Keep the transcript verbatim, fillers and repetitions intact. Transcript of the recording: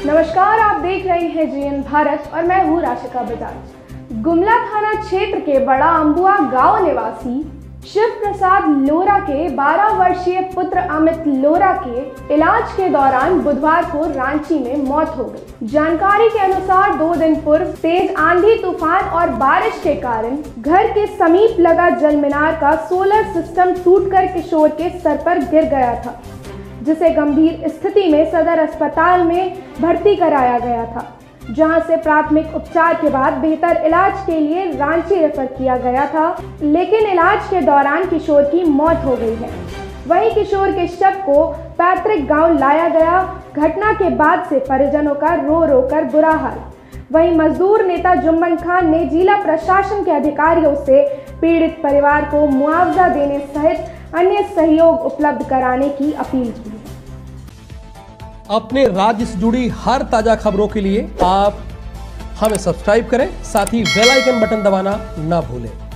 नमस्कार, आप देख रहे हैं जीएन भारत और मैं हूँ राशिका बजाज। गुमला थाना क्षेत्र के बड़ा अम्बुआ गांव निवासी शिव प्रसाद लोरा के बारह वर्षीय पुत्र अमित लोरा के इलाज के दौरान बुधवार को रांची में मौत हो गई। जानकारी के अनुसार दो दिन पूर्व तेज आंधी तूफान और बारिश के कारण घर के समीप लगा जल मीनार का सोलर सिस्टम टूटकर किशोर के सर पर गिर गया था, जिसे गंभीर स्थिति में सदर अस्पताल में भर्ती कराया गया था, जहां से प्राथमिक उपचार के बाद बेहतर इलाज के लिए रांची रेफर किया गया था, लेकिन इलाज के दौरान किशोर की मौत हो गई है। वहीं किशोर के शव को पैतृक गांव लाया गया। घटना के बाद से परिजनों का रो रो कर बुरा हाल। वहीं मजदूर नेता जुम्मन खान ने जिला प्रशासन के अधिकारियों से पीड़ित परिवार को मुआवजा देने सहित अन्य सहयोग उपलब्ध कराने की अपील की है। अपने राज्य से जुड़ी हर ताजा खबरों के लिए आप हमें सब्सक्राइब करें, साथ ही बेल आइकन बटन दबाना ना भूलें।